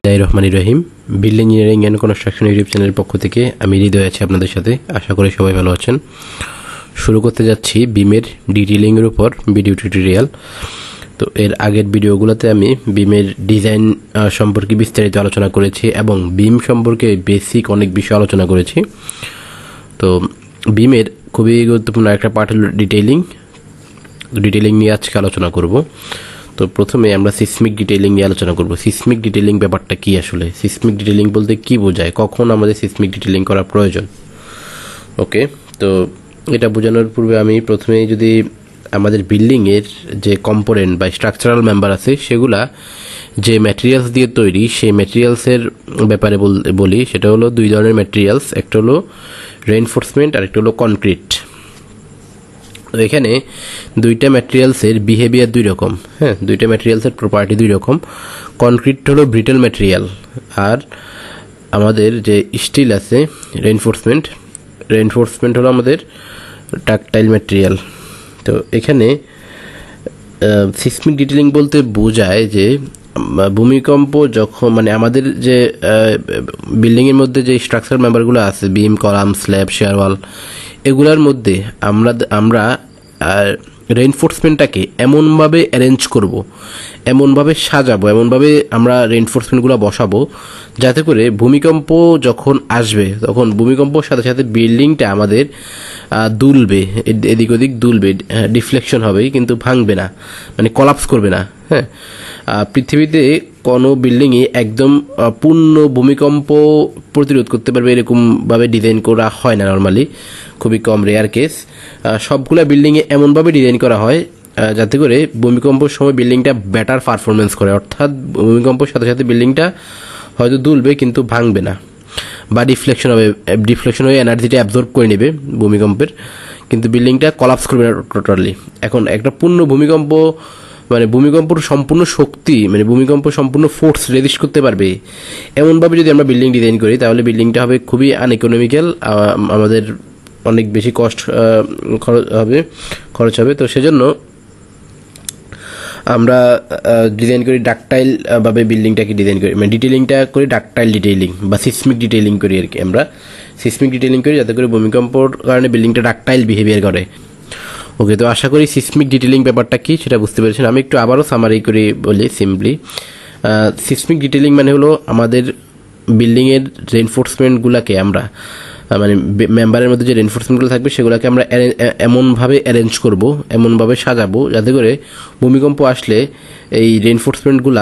বিসমিল্লাহির রহমানির রহিম। Building engineering and construction YouTube চ্যানেলের পক্ষ থেকে আমি হৃদয় আছি আপনাদের সাথে। আশা করি সবাই ভালো আছেন। শুরু করতে যাচ্ছি বিমের ডিটেইলিংয়ের উপর ভিডিও টিউটোরিয়াল। তো এর আগের ভিডিওগুলোতে আমি বিমের ডিজাইন সম্পর্কে বিস্তারিত আলোচনা করেছি এবং বিম সম্পর্কে বেসিক অনেক বিষয় আলোচনা করেছি। তো বিমের খুবই গুরুত্বপূর্ণ একটা পার্ট হলো ডিটেইলিং নিয়ে আজকে আলোচনা করব। তো প্রথমে আমরা সিসমিক ডিটেইলিং নিয়ে আলোচনা করব। সিসমিক ডিটেইলিং ব্যাপারটা কি আসলে? সিসমিক ডিটেইলিং বলতে কি বোঝায়, কখন আমাদের সিসমিক ডিটেইলিং করা প্রয়োজন? ওকে, তো এটা বোঝানোর পূর্বে আমি প্রথমেই যদি আমাদের বিল্ডিংয়ের যে কম্পোনেন্ট বা স্ট্রাকচারাল মেম্বার আছে সেগুলা যে ম্যাটেরিয়ালস দিয়ে তৈরি, সেই ম্যাটেরিয়ালসের ব্যাপারে বলি। সেটা হলো দুই ধরনের ম্যাটেরিয়ালস, একটা হলো রেইনফোর্সমেন্ট আর একটা হলো কনক্রিট। তো এখানে দুইটা ম্যাটেরিয়ালসের বিহেভিয়ার দুই রকম। হ্যাঁ, দুইটা ম্যাটেরিয়ালসের প্রপার্টি দুই রকম। কনক্রিট হলো ব্রিটেল ম্যাটেরিয়াল, আর আমাদের যে স্টিল আছে রেইনফোর্সমেন্ট হলো আমাদের ডাকটাইল ম্যাটেরিয়াল। তো এখানে সিসমিক ডিটেইলিং বলতে বোঝায় যে ভূমিকম্প যখন আমাদের যে বিল্ডিংয়ের মধ্যে যে স্ট্রাকচার মেম্বারগুলো আছে, beam, column, slab, shear wall, এগুলার মধ্যে আমরা রেইনফোর্সমেন্টটাকে এমনভাবে অ্যারেঞ্জ করব, এমনভাবে সাজাবো, এমনভাবে আমরা রেইনফোর্সমেন্টগুলো বসাবো যাতে করে ভূমিকম্প যখন আসবে তখন ভূমিকম্পর সাথে সাথে বিল্ডিংটা আমাদের দুলবে, এদিক ওদিক দুলবে, ডিফ্লেকশন হবে কিন্তু ভাঙবে না, কলাপস করবে না। হ্যাঁ, পৃথিবীতে কোনো বিল্ডিংই একদম পূর্ণ ভূমিকম্প প্রতিরোধ করতে পারবে এরকমভাবে ডিজাইন করা হয় না নর্মালি, খুবই কম, রেয়ার কেস। সবগুলা বিল্ডিংয়ে এমনভাবে ডিজাইন করা হয় যাতে করে ভূমিকম্পের সময় বিল্ডিংটা বেটার পারফরমেন্স করে, অর্থাৎ ভূমিকম্পের সাথে সাথে বিল্ডিংটা হয়তো দুলবে কিন্তু ভাঙবে না, বা ডিফ্লেকশন হয়ে এনার্জিটা অ্যাবজর্ব করে নেবে ভূমিকম্পের, কিন্তু বিল্ডিংটা কলাপস করবে না টোটালি। এখন একটা পূর্ণ ভূমিকম্প ভূমিকম্পর সম্পূর্ণ শক্তি, ভূমিকম্প সম্পূর্ণ ফোর্স রেজিস্ট করতে পারবে এমনভাবে যদি আমরা বিল্ডিং ডিজাইন করি তাহলে বিল্ডিংটা হবে খুবই আনইকোনমিক্যাল, আমাদের অনেক বেশি খরচ হবে। তো সেজন্য আমরা ডিজাইন করি ডাকটাইল ভাবে বিল্ডিংটাকে ডিজাইন করি, ডিটেইলিংটা করি ডাকটাইল ডিটেইলিং বা সিসমিক ডিটেইলিং করি আর কি। আমরা সিসমিক ডিটেইলিং করি যাতে করে ভূমিকম্পর কারণে বিল্ডিংটা ডাকটাইল বিহেভিয়ার করে। ওকে, তো আশা করি সিসমিক ডিটেইলিং ব্যাপারটা কি সেটা বুঝতে পেরেছেন। আমি একটু আবারও সামারি করে বলি সিম্পলি। সিসমিক ডিটেইলিং হলো আমাদের বিল্ডিংয়ের রেইনফোর্সমেন্টগুলোকে আমরা মেম্বারের মধ্যে যে রেইনফোর্সমেন্টগুলো থাকবে সেগুলোকে আমরা এমনভাবে অ্যারেঞ্জ করব, এমনভাবে সাজাবো যাতে করে ভূমিকম্প আসলে এই রেইনফোর্সমেন্টগুলা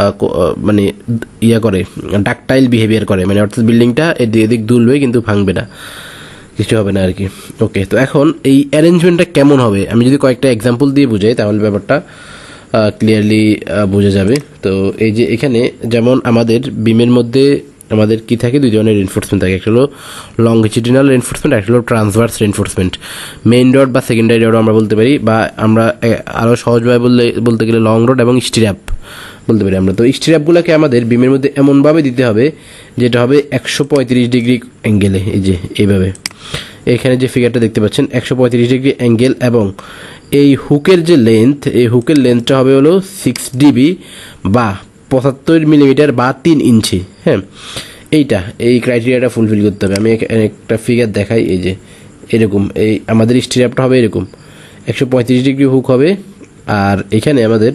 করে ডাকটাইল বিহেভিয়ার করে, অর্থাৎ বিল্ডিংটা এদিক দুলবে কিন্তু ভাঙবে না, কিছু হবে না আর কি। ওকে, তো এখন এই অ্যারেঞ্জমেন্টটা কেমন হবে আমি যদি কয়েকটা এক্সাম্পল দিয়ে বুঝাই তাহলে ব্যাপারটা ক্লিয়ারলি বোঝা যাবে। তো এই যে এখানে যেমন আমাদের বিমের মধ্যে আমাদের কি থাকে, দুই ধরনের রেইনফোর্সমেন্ট থাকে, একটা হলো লংজিটিউডিনাল রেইনফোর্সমেন্ট, একটা হলো ট্রান্সভার্স রেইনফোর্সমেন্ট। মেইন রড বা সেকেন্ডারি রড আমরা বলতে পারি, বা আমরা আরও সহজভাবে বলতে গেলে লং রড এবং স্টিরাপ বলতে পারি আমরা। তো স্টিরাপগুলোকে আমাদের বিমের মধ্যে এমনভাবে দিতে হবে যেটা হবে 135 ডিগ্রি অ্যাঙ্গেলে, এই যে এইভাবে এখানে যে ফিগারটা দেখতে পাচ্ছেন 135 ডিগ্রি অ্যাঙ্গেল, এবং এই হুকের যে লেন্থ, এই হুকের লেন্থটা হবে হলো 6 ডিবি বা 75 মিলিমিটার বা 3 ইঞ্চি। হ্যাঁ, এই ক্রাইটেরিয়াটা ফুলফিল করতে হবে। আমি একটা ফিগার দেখাই, এই যে এরকম এই আমাদের স্টিরাপটা হবে এরকম 135 ডিগ্রি হুক হবে, আর এখানে আমাদের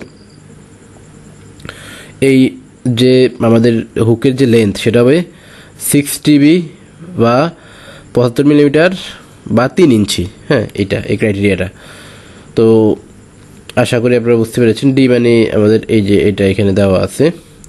এই যে আমাদের হুকের যে লেন্থ সেটা হবে 6 ডিবি বা 75 মিলিমিটার বা 3 ইঞ্চি। হ্যাঁ, এই ক্রাইটেরিয়াটা। তো আশা করি আপনারা বুঝতে পেরেছেন। ডি আমাদের এই যে এটা এখানে দেওয়া আছে।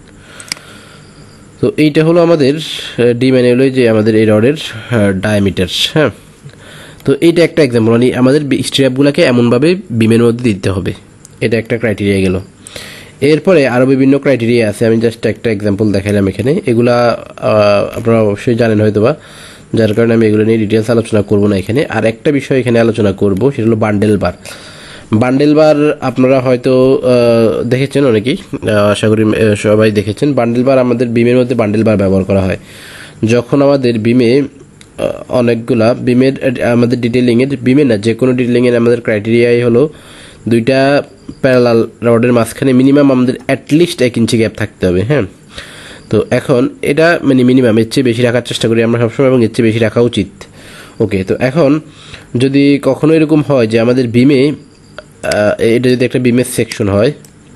তো এইটা হলো আমাদের ডি হলো যে আমাদের এই রডের ডায়ামিটার। হ্যাঁ, তো এইটা একটা এক্সাম্পল, আমাদের স্ট্র্যাপগুলোকে এমনভাবে বিমের মধ্যে দিতে হবে, এটা একটা ক্রাইটেরিয়া গেল। এরপরে আরও বিভিন্ন ক্রাইটেরিয়া আছে, আমি জাস্ট একটা এক্সাম্পল দেখাইলাম এখানে। এগুলা আপনারা অবশ্যই জানেন হয়তো বা, যার কারণে আমি এগুলো নিয়ে ডিটেলস আলোচনা করব না এখানে। আর একটা বিষয় এখানে আলোচনা করব, সেটা হলো বান্ডেল বার। আপনারা হয়তো দেখেছেন অনেকেই, আশা করি সবাই দেখেছেন। বান্ডেল বার আমাদের বিমের মধ্যে বান্ডেল বার ব্যবহার করা হয় যখন আমাদের বিমে অনেকগুলা বিমের আমাদের ডিটেইলিংয়ের, বিমে না যে কোনো ডিটেইলিংয়ের আমাদের ক্রাইটেরিয়াই হলো দুইটা প্যারালাল রডের মাঝখানে মিনিমাম আমাদের অ্যাটলিস্ট 1 ইঞ্চি গ্যাপ থাকতে হবে। হ্যাঁ, তো তো এখন এটা মানে মিনিমাম, এর চেয়ে বেশি রাখার চেষ্টা করি আমরা সবসময়, এবং এর চেয়ে বেশি রাখা উচিত। ওকে, তো এখন যদি কখনো এরকম হয় যে আমাদের বিমে, এটা যদি একটা বিমের সেকশন হয়,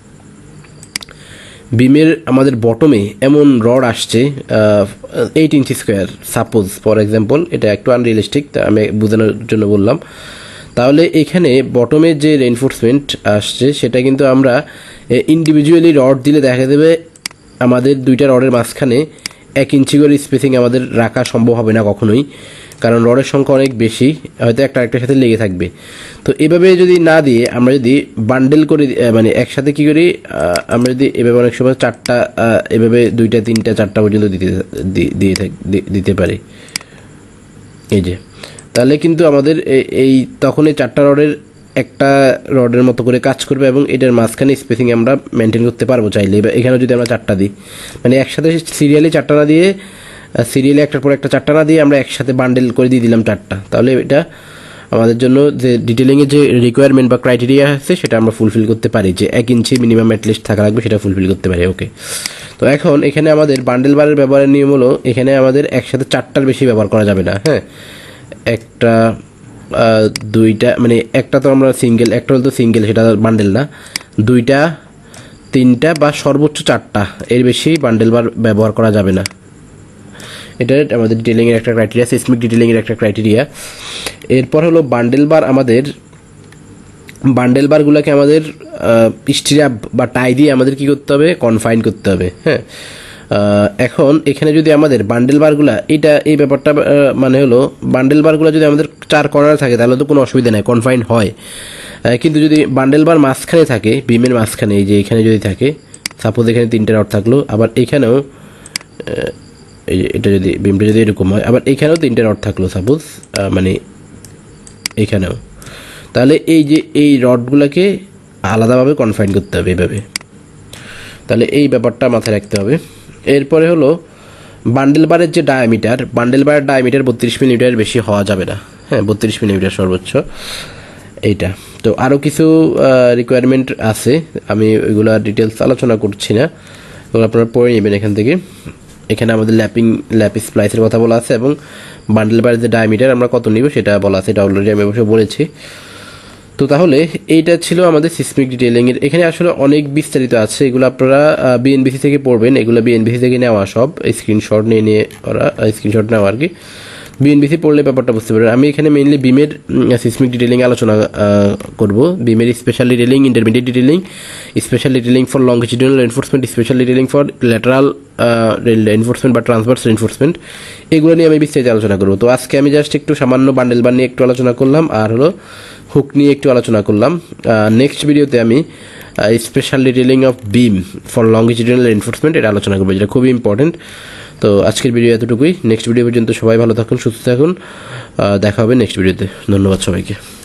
বিমের আমাদের বটমে এমন রড আসছে 8 inch square, suppose for example, এটা একটু আনরিয়েলিস্টিক, আমি বোঝানোর জন্য বললাম। তাহলে এখানে বটমের যে রেইনফোর্সমেন্ট আসছে সেটা কিন্তু আমরা ইন্ডিভিজুয়ালি রড দিলে দেখা দেবে আমাদের দুইটা রডের মাঝখানে 1 ইঞ্চি করে স্পেসিং আমাদের রাখা সম্ভব হবে না কখনোই, কারণ রডের সংখ্যা অনেক বেশি, হয়তো একটা আরেকটার সাথে লেগে থাকবে। তো এভাবে যদি না দিয়ে আমরা যদি বান্ডেল করে, মানে একসাথে কী করি, আমরা যদি এভাবে অনেক সময় 4টা, এভাবে 2টা 3টা 4টা পর্যন্ত দিতে পারি, এই যে, তাহলে কিন্তু আমাদের এই তখন এই 4টা রডের একটা রডের মতো করে কাজ করবে, এবং এটার মাঝখানে স্পেসিং আমরা মেনটেন করতে পারবো চাইলে। এখানেও যদি আমরা 4টা দিই, মানে একসাথে সিরিয়ালি 4টা না দিয়ে, সিরিয়ালি একটার পর একটা 4টা না দিয়ে আমরা একসাথে বান্ডেল করে দিয়ে দিলাম 4টা, তাহলে এটা আমাদের জন্য যে ডিটেলিংয়ের যে রিকোয়ারমেন্ট বা ক্রাইটেরিয়া আছে সেটা আমরা ফুলফিল করতে পারি, যে 1 ইঞ্চি মিনিমাম অ্যাটলিস্ট থাকা লাগবে, সেটা ফুলফিল করতে পারি। ওকে, তো এখন এখানে আমাদের বান্ডেল বারের ব্যবহারের নিয়ম হলো, এখানে আমাদের একসাথে 4টার বেশি ব্যবহার করা যাবে না। হ্যাঁ, একটা 2টা, মানে একটা তো আমরা সিঙ্গেল, একটা হলো তো সিঙ্গেল, সেটা বান্ডেল না, 2টা 3টা বা সর্বোচ্চ 4টা, এর বেশি বান্ডেল বার ব্যবহার করা যাবে না। এটা আমাদের ডিটেলিংয়ের একটা ক্রাইটেরিয়া, সিসমিক ডিটেলিংয়ের একটা ক্রাইটেরিয়া। এরপর হলো বান্ডেল বার, আমাদের বান্ডেল বারগুলোকে আমাদের স্ট্র্যাপ বা টাই দিয়ে আমাদের কী করতে হবে, কনফাইন করতে হবে। হ্যাঁ, এখন এখানে যদি আমাদের বান্ডেল বারগুলা, এই ব্যাপারটা মানে হলো বান্ডেল বারগুলো যদি আমাদের 4 কর্নারে থাকে তাহলে তো কোনো অসুবিধা নেই, কনফাইন হয়। কিন্তু যদি বান্ডেল বার মাঝখানে থাকে, বিমের মাঝখানে, এই যে এখানে যদি থাকে, সাপোজ এখানে 3টে রড থাকলো, আবার এখানেও এই যে এটা যদি বিমটা যদি এরকম হয়, আবার এখানেও 3টে রড থাকলো সাপোজ, মানে এখানেও, তাহলে এই যে এই রডগুলোকে আলাদাভাবে কনফাইন করতে হবে এইভাবে, তাহলে এই ব্যাপারটা মাথায় রাখতে হবে। এরপরে হলো বান্ডেল বারের যে ডায়ামিটার, বান্ডেল বারের ডায়ামিটার 32 মিলিমিটারের বেশি হওয়া যাবে না। হ্যাঁ, 32 মিলিমিটার সর্বোচ্চ এইটা। তো আরও কিছু রিকোয়ারমেন্ট আছে, আমি ওইগুলো ডিটেলস আলোচনা করছি না, ওগুলো আপনারা পড়ে নেবেন এখান থেকে। এখানে আমাদের ল্যাপিস স্প্লাইসের কথা বলা আছে, এবং বান্ডেল বারের যে ডায়ামিটার আমরা কত নিব সেটা বলা আছে, এটা অলরেডি আমি অবশ্যই বলেছি। তো তাহলে এইটা ছিল আমাদের সিসমিক ডিটেইলিংয়ের। এখানে আসলে অনেক বিস্তারিত আছে, এগুলো আপনারা বিএনবিসি থেকে পড়বেন, এগুলো বিএনবিসি থেকে নেওয়া, সব স্ক্রিনশট নিয়ে ওরা স্ক্রিনশট নেওয়া আর কি। বিএনবিসি পড়লে ব্যাপারটা বুঝতে পারবেন। আমি এখানে মেইনলি বিমের সিসমিক ডিটেইলিং আলোচনা করব, বিমের special detailing, intermediate detailing, special detailing for longitudinal enforcement, special detailing for lateral enforcement বা ট্রান্সভার্স এনফোর্সমেন্ট, এগুলো নিয়ে আমি বিস্তারিত আলোচনা করব। তো আজকে আমি জাস্ট একটু সামান্য বান্ডেল বার নিয়ে একটু আলোচনা করলাম, আর হলো হুক নিয়ে একটু আলোচনা করলাম। নেক্সট ভিডিওতে আমি special detailing of beam for longitudinal enforcement এটা আলোচনা করবো, যেটা খুবই ইম্পর্টেন্ট। তো আজকের ভিডিও এতটুকুই, নেক্সট ভিডিও পর্যন্ত সবাই ভালো থাকুন, সুস্থ থাকুন, দেখা হবে নেক্সট ভিডিওতে। ধন্যবাদ সবাইকে।